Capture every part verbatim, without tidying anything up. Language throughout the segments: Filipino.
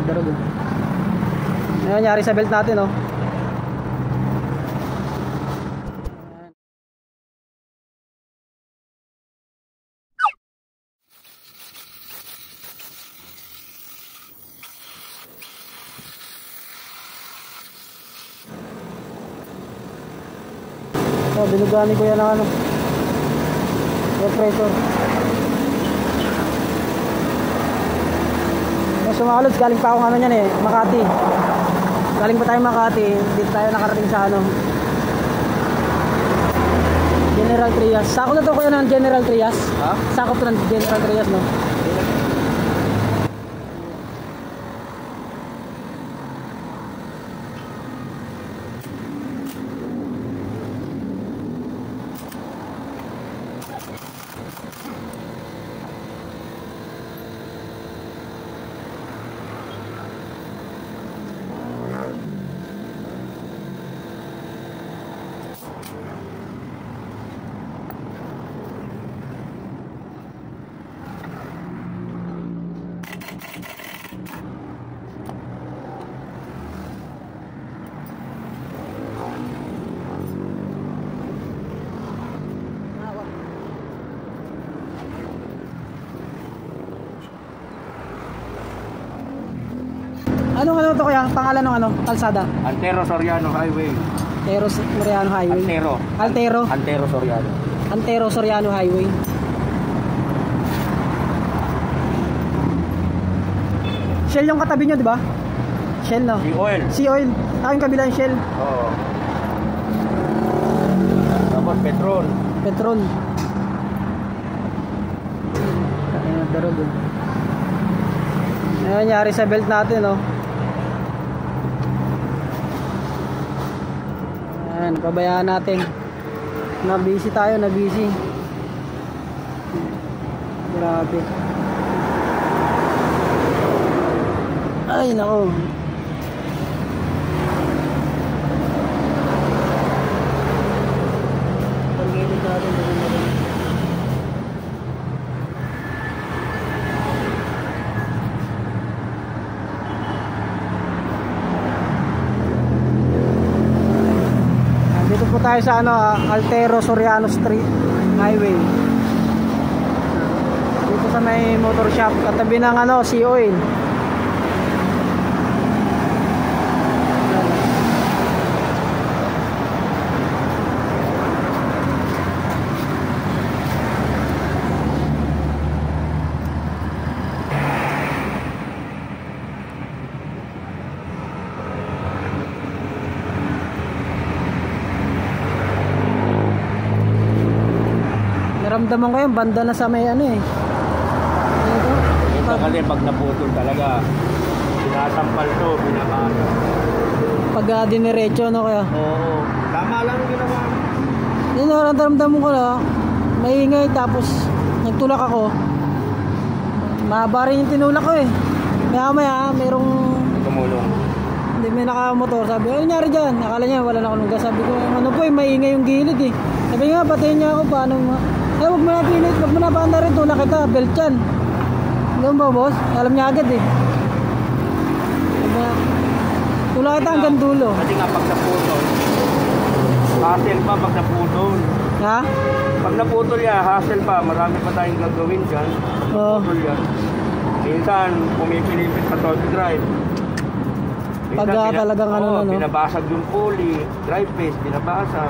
Darog. Ano nangyari sa belt natin, oh? So, binugani ko yan ng ano, air pressure. So mga lods, galing pa akong ano yan eh, Makati. Galing pa tayo Makati, dito tayo nakarating sa ano, General Trias. Sakop na to kuya ng General Trias? Ha? Sakop to ng General Trias, no? Anong ano to kuya? Pangalan ng ano? Kalsada? Antero Soriano Highway. Antero Soriano Highway. Antero. Altero. Antero Soriano. Antero Soriano Highway. Shell yung katabi nyo, di ba? Shell, no? Sea Oil. Sea Oil. Aking kabila yung Shell. Oo. Tapos petrol. Petrol. Ayun, darog. Ano nangyari sa belt natin, no? Ayan, pabayaan natin. Na-busy tayo, na-busy. Grabe. Ay, nako. Pag-edit natin, dito po tayo sa ano, Altero Soriano Street Highway. Dito sa may motor shop, katabi ng ano, Sea Oil. Naramdaman ko yung banda na sa may ano eh. Ito, ito kasi pag naputol talaga, sinasampal to, binabasa. Pag uh, diniretso, no kaya? Oo, tama lang yung ginawa. Yun, naramdaman ko na maingay, tapos nagtulak ako. Mahaba rin yung tinulak ko eh. Maya maya, merong tumulong. Hindi, may nakamotor. Sabi, ano nangyari dyan? Akala niya wala na ako nung gas. Sabi ko, ano po eh, maingay yung gilid eh. Sabi nga, patayin niya ako, paano ma... Eh, huwag mo na pinit, huwag mo na paanda rin, tulak kita, belt yan. Ganoon ba, boss? Alam niya agad eh. Tulak kita hanggang dulo. Kasi nga pag naputol, hassle pa pag naputol. Ha? Pag naputol yan, hassle pa, marami pa tayong gagawin dyan. Oo. Naputol yan. Minsan, pumipilipit sa todo drive. Minsan, Pag uh, talagang oh, ano na, no? Binabasag yung pulley, drive phase, binabasag.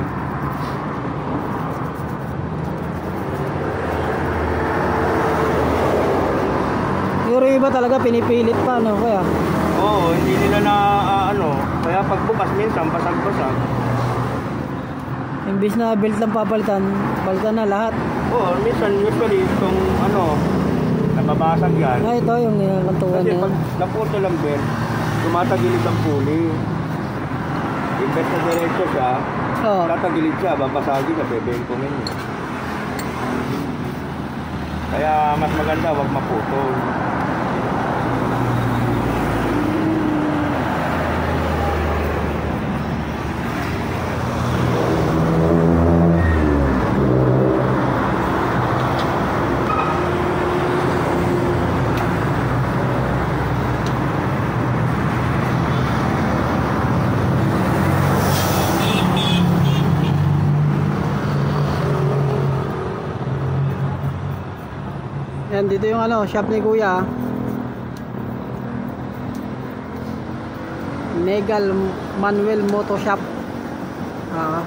Yung iba talaga pinipilit pa, no? Kaya? Oo, hindi nila na uh, ano, kaya pagbukas minsan, basag-basag. Imbis na belt lang papalitan, palitan na lahat. Oo, minsan usually itong ano, nababasag yan. Ah, ito yung nilalantuan Kasi na pag naputol ang belt, tumatagilid ang pulley. Imbes na diretso siya, oh. tatagilid siya, babasagin na, bebengkumin niya. Kaya mas maganda, wag maputol. Yan, dito yung ano, shop ni Kuya. Negal Manuel Moto Shop. Ah.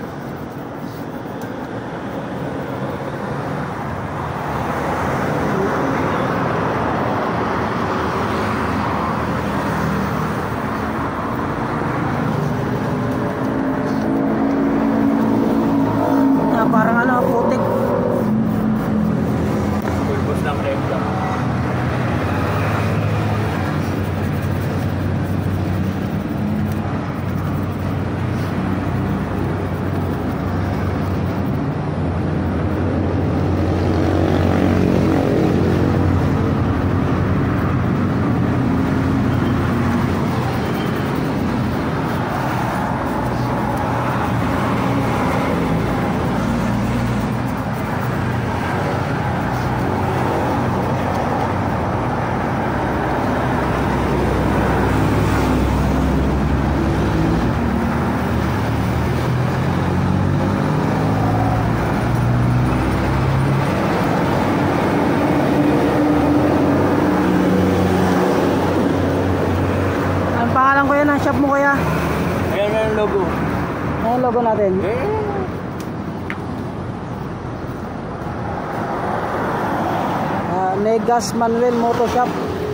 Ah, parang ano, putik. Pulbos ng rekta. Ang pangalan ko yan ang shop mo Kuya. Ayan nga yung logo. Ano yung logo natin? Eh, Ah, Negas Manuel Moto Shop.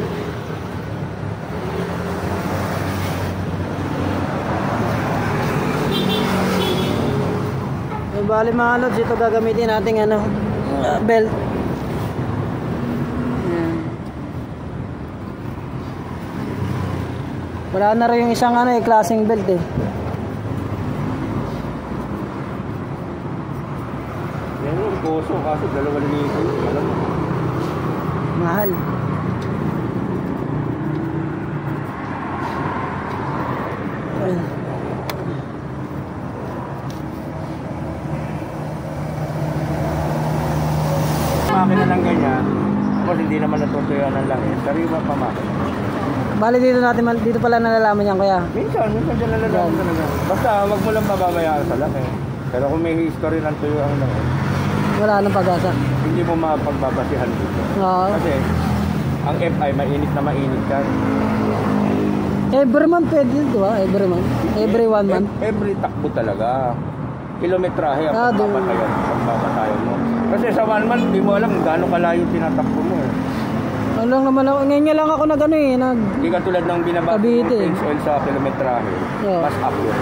Eh, bali mga lods, ito gagamitin nating ano, ah, belt. Yan. Wala na rin yung isang ano eh, klaseng belt eh. yan yung poso, kaso dalawang libo. Alam mo. Mahal. Ayun. Makina lang ganyan. Tapos hindi naman natutuyan ng langis. Sariwa pa makina. Bali dito natin, mal- dito pala nalalaman yan Kuya. Minsan, minsan dyan nalalaman talaga. Basta wag mo lang mababayaan sa laki. Pero kung may history ng tuyo ang langis, Wala nang pag-asa. hindi mo mapagbabasihan dito. Oo. Kasi ang F I mainit na mainit ka. Every month pwede yun, di ba? Every month. Every one month. E- Every takbo talaga. Kilometrahe ang Ah, doon. pagbabatayan, pagbabatayan mo. Kasi sa one month, di mo alam gaano kalayo tinatakbo mo eh. Ano lang naman ako, ngayon nga lang ako nag ano eh, nag... Hindi ka tulad ng binabasa mo Cavite. change oil sa kilometrahe. Oo. Mas up yun.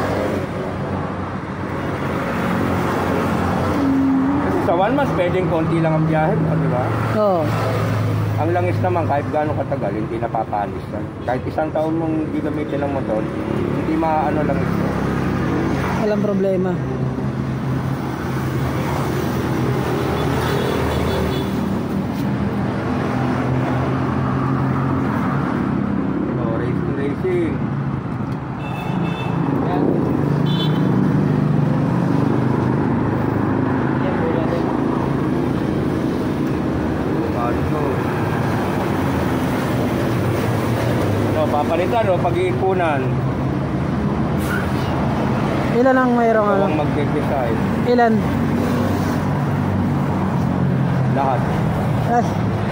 Kasi sa one month, pwedeng konti lang ang biyahe mo, di ba? Oo. Ang langis naman, kahit gaano katagal, hindi napapanis. Kahit isang taon mong gagamitin ng motor, hindi maano langis mo. Walang problema. Oh, racing, racing. Yan. Yan po natin. Ano? No, papalitan o pag-iipunan. Ilan ang mayroong ano? Huwag mag-decide. Ilan? Lahat. Ay,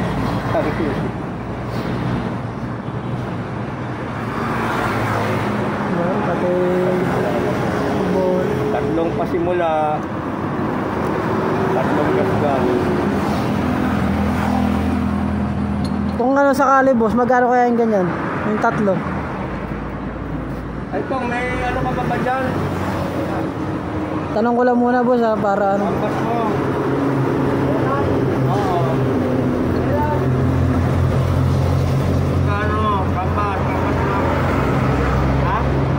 well, pati... Ball. Tatlong pasimula. Tatlong gasgan. Kung ano sakali boss, magkano kaya yung ganyan? Yung tatlo. Ay pong, may ano ka ba ba dyan? Tanong ko lang muna boss ha, para ano. Kampas mo. Oo. Kano? Kampas. Kampas mo. Ha?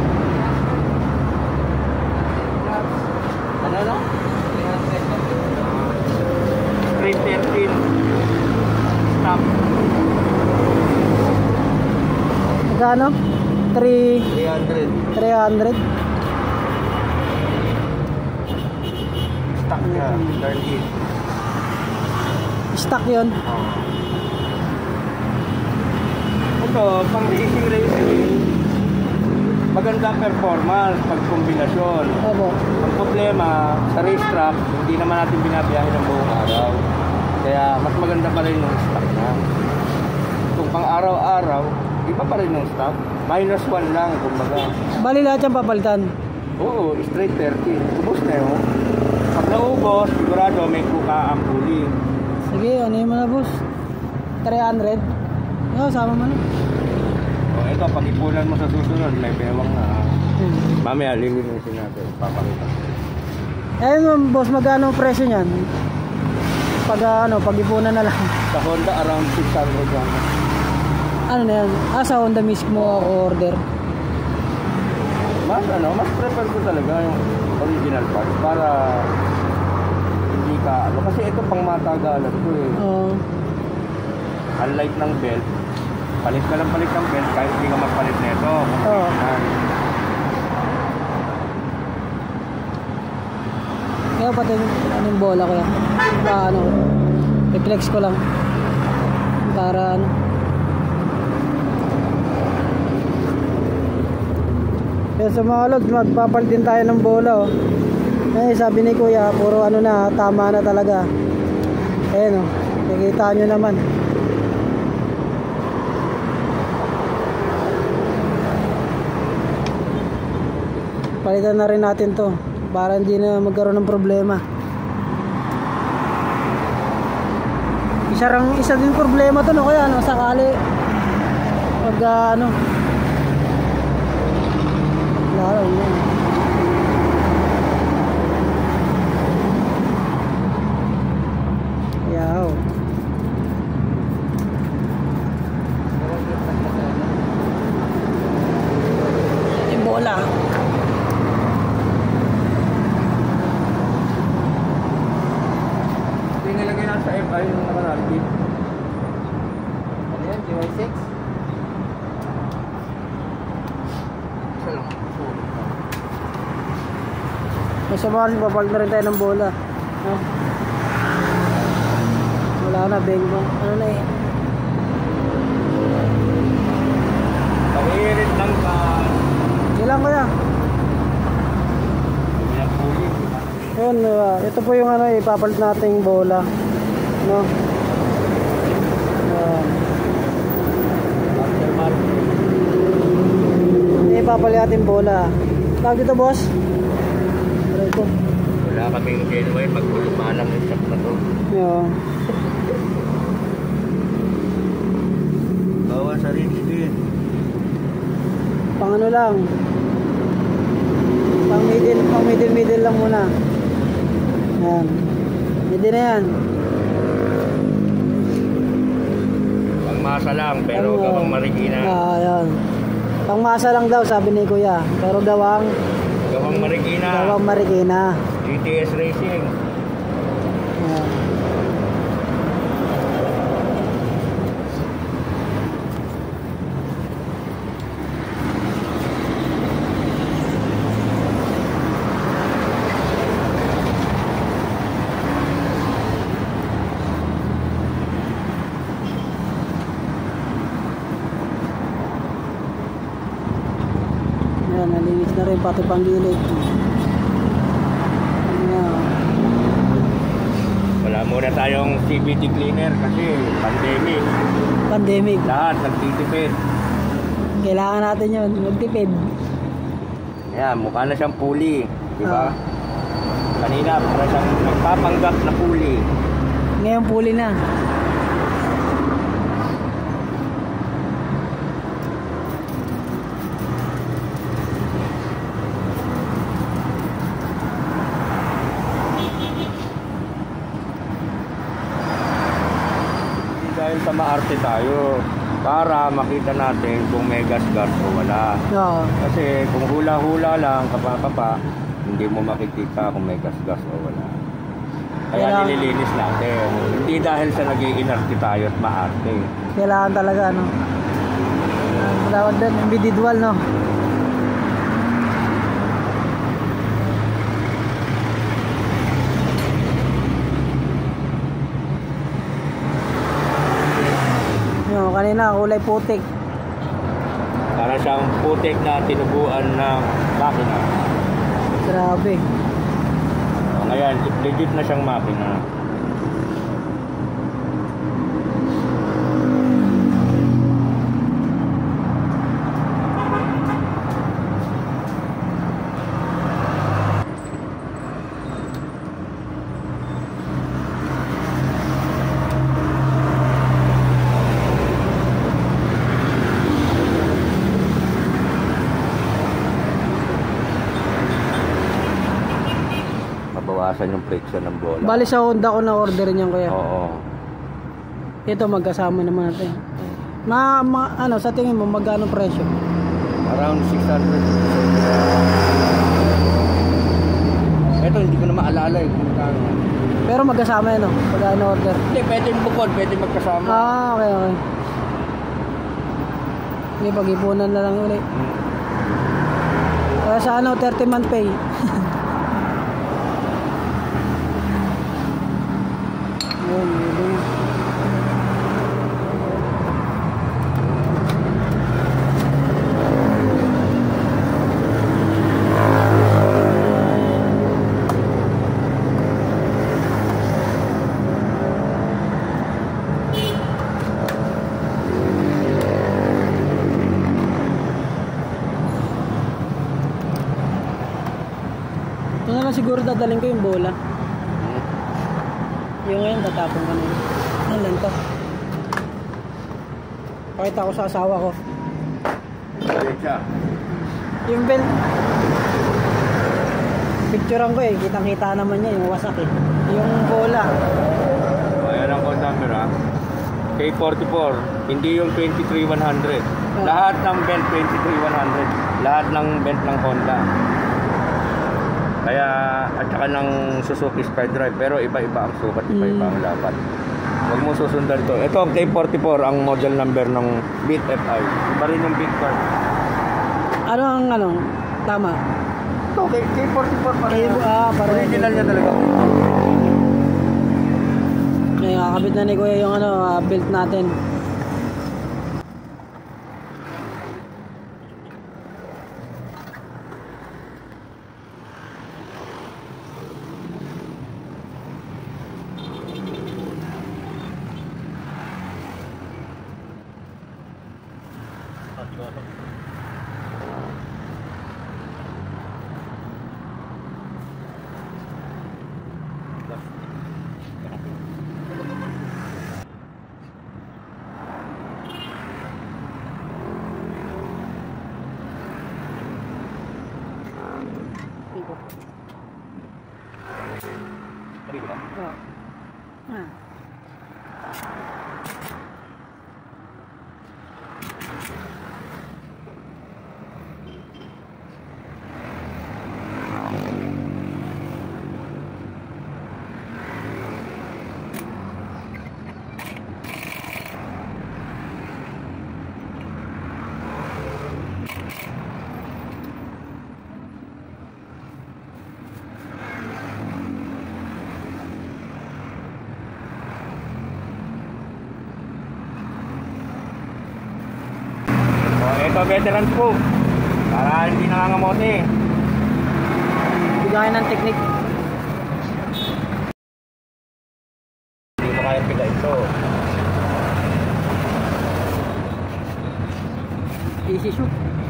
Ano no? three thirteen. Stop. Magkano? three three hundred. three hundred. Stock niya. thirty. Stock yun. Oo. Ito, pang racing racing. Maganda performance pag kombinasyon. Opo. Ang problema, sa racetrack, hindi naman natin binabiyahe ng buong araw. Kaya mas maganda pa rin yung stock na. Kung pang araw-araw, iba pa rin yung stock. Minus one lang, kumbaga. Bali lahat yung papalitan. Oo, straight thirty. Ubus na yun. Pag naubos, sigurado may kuka ang puli. Sige, ano yung mga boss? three hundred? Oo, sama mo na. O ito, pag-ipunan mo sa susunod, may bewang na. Hmm. Mamaya, lilinisin natin. Papakita. Eh, boss, magkano ang presyo niyan? Pag ano, pag-ipunan na lang. Sa Honda, around six hundred lang. Ano na yan? Ah, sa Honda mismo ako order. Mas ano, mas prefer ko talaga yung original parts para hindi ka ano. Kasi ito pang matagalan ko eh. Oo. Unlike ng belt, palit ka lang palit ng belt kahit hindi ka magpalit nito. Oo. Kaya pati anong bola ko yan. Pa, ano, reflex ko lang. Para ano. Kaya sa mga lods, magpapalit din tayo ng bola oh. Eh, sabi ni kuya, puro ano na, tama na talaga. Ayan oh, nakikita nyo naman. Palitan na rin natin to para hindi na magkaroon ng problema. Isa, rang, isa din problema to no, kaya ano, sakali pag uh, ano laro yun. Yaw. Yung bola. Ito yung nilagay na sa F I yung nakaralpit. Ano yan? G Y six? Isa lang. May sumali, papalit na rin tayo ng bola. No? Wala na, bengbong. Ano na eh. Pakirit lang ka. Ilan ko yan? Pinapuli. Yun, uh, ito po yung ano, ipapalit natin yung bola. No? Uh, ipapalit natin yung bola. Tawag dito, boss? Pero ito. Wala kaming genuine, magpulumalang yung shop na to. Yeah. Bawa sa rin speed. Pang ano lang. Pang middle, pang middle, middle lang muna. Yan. Middle na yan. Pangmasa lang, pero Ano, gawang marikina. Ah, yan. Pangmasa lang daw, sabi ni kuya. Pero gawang, Gawang marikina. gawang marikina. G T S Racing. Yan. Yan, nalinis na rin pati panggilid. Yan. Wala muna tayong C V T cleaner kasi pandemic. Pandemic. Lahat nagtitipid. Kailangan natin yun, magtipid. Yan, mukha na siyang puli. Di ba? Ah. Kanina, para siyang nagpapanggap na puli. Ngayon puli na. Dahil sa maarte tayo, para makita natin kung may gas-gas o wala. Oo. Kasi kung hula-hula lang, kapa-kapa, hindi mo makikita kung may gas-gas o wala. Kaya Kailangan- nililinis natin. Hindi dahil sa nag-iinarte tayo at maarte. Kailangan talaga, ano. Tawag doon, individual, no. Yung kanina, kulay putik. Para siyang putik na tinubuan ng makina. Grabe. O ngayon, legit na siyang makina. bawasan yung friction ng bola. Bali sa Honda ko na order niyan kuya. Oo. Ito magkasama naman natin. Ma, ma ano sa tingin mo magkano presyo? Around six hundred. Ito hindi ko na maalala eh kung magkano. Pero magkasama yan, no? Pag ano order. Hindi, pwede bukod, pwede magkasama. Ah, okay, okay. Hindi, pag-ipunan na lang ulit. Hmm. Kaya sa ano, thirty month pay. Yun, yun. Ito na lang siguro dadalhin ko yung bola. Yung ngayon tatapon ko na yun. Ano lang to? Pakita ko sa asawa ko. Diretsa. Yung belt. Picturean ko eh. Kitang kita naman niya yung wasak eh. Yung bola. Ayan ang code number ha. K forty-four. Hindi yung twenty-three one hundred. Oh. Lahat ng belt twenty-three one hundred. Lahat ng belt ng Honda. Kaya at saka ng Suzuki SkyDrive. Pero iba-iba ang sukat, iba-iba ang lapat. Huwag mo susundan ito. Ito ang K forty-four ang model number ng Beat F I. Iba rin yung Beat car. Ano ang ano? Tama. Ito, K forty-four pa rin. K- ah, parang- Original niya talaga. May kakabit na ni Kuya yung ano, ah, belt natin. Oh. Ah. Ito veteran po. Para hindi nangangamote. Bigay ng technique. Hindi mo kaya pila ito. Easy shoot.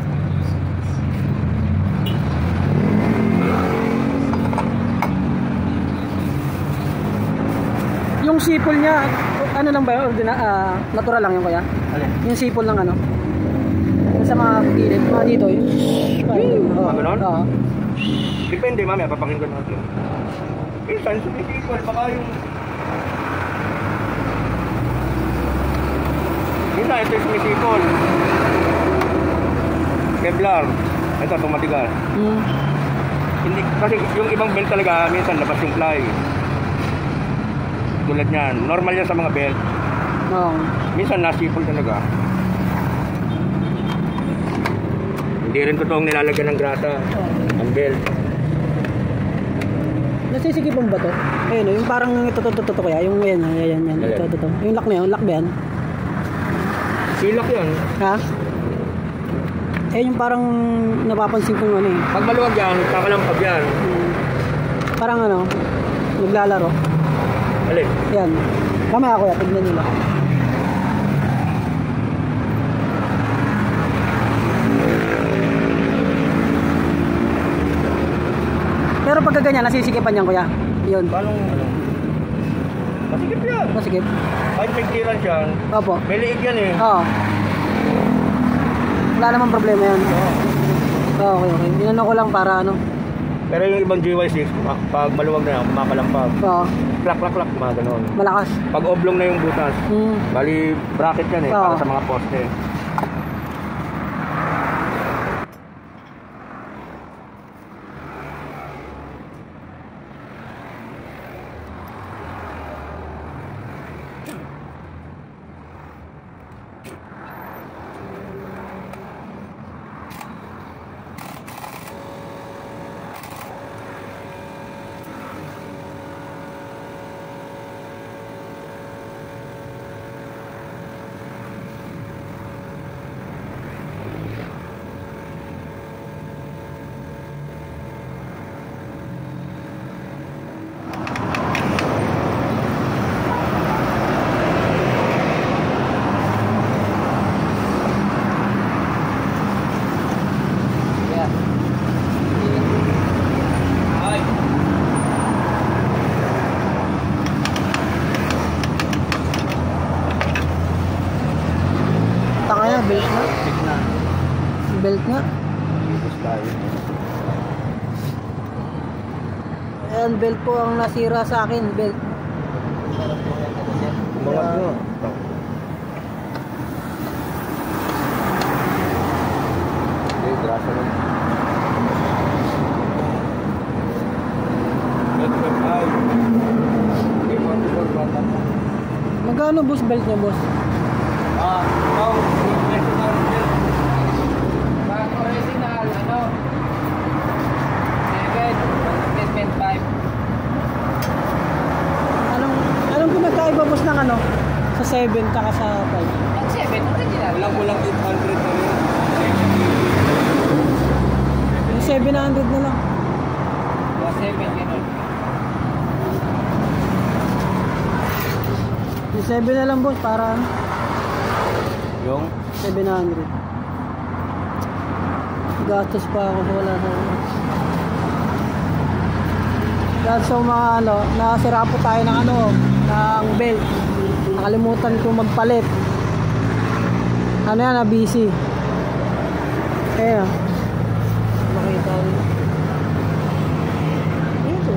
Yung sipol niya, ano lang ba yun? Ordina, ah, natural lang yun kuya? Alin? Yung sipol ng ano? Yung sa mga gilid, mga dito yun. Mga ganon? Oo. Depende, mamaya papakinggan natin. Minsan, sumisipol, baka yung... Minsan, ito yung sumisipol. Kevlar. Ito, tumatigas. Hmm. Hindi, kasi yung ibang belt talaga, minsan labas yung fly. Tulad niyan. Normal yan sa mga belt. Oo. Minsan, nasipol talaga. Hindi rin totoong nilalagyan ng grata ang belt. Nasisigipan ba to? Ayun, oh, yung parang ito, ito, ito, ito kaya. Yung yan, yan, yan, yan. Ito, ito, ito. Yung lock na yun, lock ba yan? Silak yan. Ha? Eh, yung parang napapansin ko yung ano eh. Pag maluwag yan, kakalampag yan. Hmm. Parang ano, naglalaro. Alin? Yan. Mamaya kuya, tignan nila. Pero pagka ganyan, nasisikipan yan kuya. Yun. Paano, ano? Masikip yan. Masikip. Kahit may clearance yan, Opo. may liig yan eh. Oo. Wala namang problema yan. Oo, okay, okay. Inano ko lang para ano. Pero yung ibang G Y six, ma- pag maluwag na yan, kumakalampag. Oo. Klak, klak, klak, mga ganun. Malakas. Pag oblong na yung butas, Hmm. bali bracket yan eh, Oo. para sa mga poste. Yeah. Taka na, belt nga. Tignan. Belt nga. Dito tayo. Ayan, belt po ang nasira sa akin. Belt. Mga nyo. Okay, grasa lang. Magkano boss belt niya, boss? Ah, ikaw, professional belt. Pag original, ano? seven, replacement five. Anong anong pinagkaiba boss ng ano? Sa seven taka sa five? Ang seven, original. Walang walang eight hundred na rin. Yung seven hundred na lang. Mga seven, ganun. Yung seven na lang boss para ano? Yung? seven hundred. Gastos pa ako sa wala sa dahil sa mga ano, nasira po tayo ng ano, ng belt. Nakalimutan ko magpalit. Ano yan, na busy. Kaya, makita rin. Ito.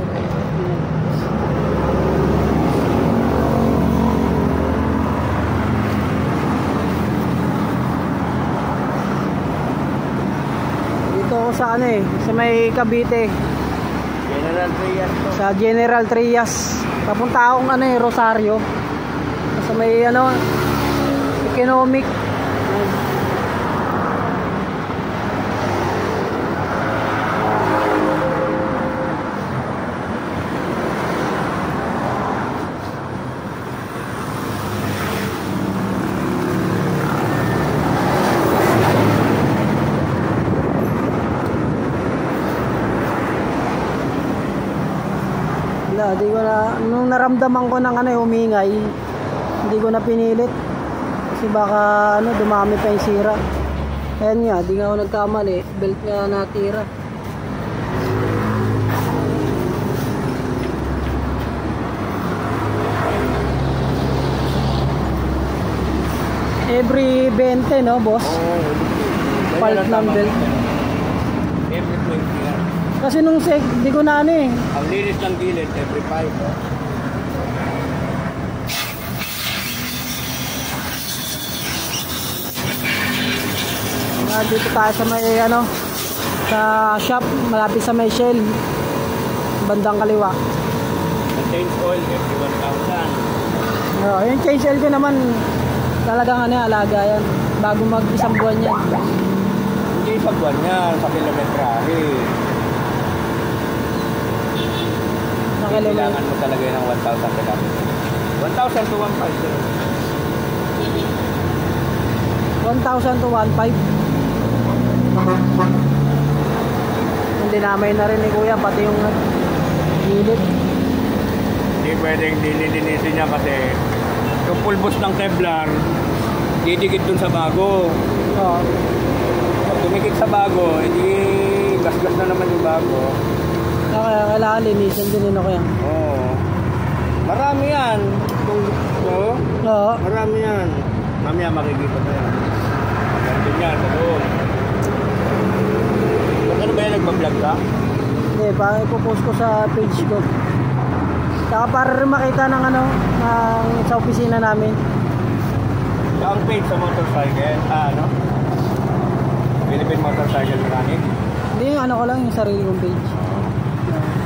Dito ako sa ano eh, sa may Cavite. General Trias to. Sa General Trias. Papunta akong ano eh, Rosario. Sa may ano, economic. Wala, di ko na, nung naramdaman ko ng ano, humingay, hindi ko na pinilit. Kasi baka ano, dumami pa yung sira. Ayan nga, di nga ako nagkamali. Belt nga natira. Every twenty, no, boss? Oo. Part ng belt. Every twenty yan. Kasi nung sec, di ko na ano eh. Ang linis ng gilid, every five. Oh. Ah, dito tayo sa may ano, sa shop, malapit sa may Shell. Bandang kaliwa. Ang change oil, every one thousand. Oh, yung change oil ko naman, talagang ano, alaga yan. Bago mag isang buwan yan. Hindi isang buwan yan, sa kilometrahe. Sa kilometer. Kailangan mo talaga yun ng one thousand kilometers. one thousand to one thousand five. one thousand to one point five. Hindi namay na rin ni Kuya, pati yung uh, gilid. Hindi pwedeng dinilinisin niya kasi yung pulbos ng Kevlar, didikit dun sa bago. Oo. Pag dumikit sa bago, edi gas-gas na naman yung bago. Kaya kailangan linisin din yun ako yan. Oo. Marami yan. Kung, oo, Oo. marami yan. Mamaya makikita ko yan. Magandun yan sa doon. Ba't ano ba yan, nagbablog ka? Hindi, Sige, pa ipopost ko sa page ko. Saka para rin makita ng ano, ng, sa opisina namin. Ang page sa motorcycle, ah, ano? Philippine Motorcycle Mechanic. Hindi, yung ano ko lang, yung sarili kong page.